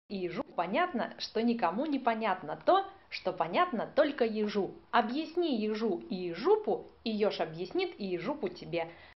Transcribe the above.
И ежу понятно, что никому не понятно то, что понятно только ежу. Объясни ежу и ежупу, и еж объяснит и ежупу тебе.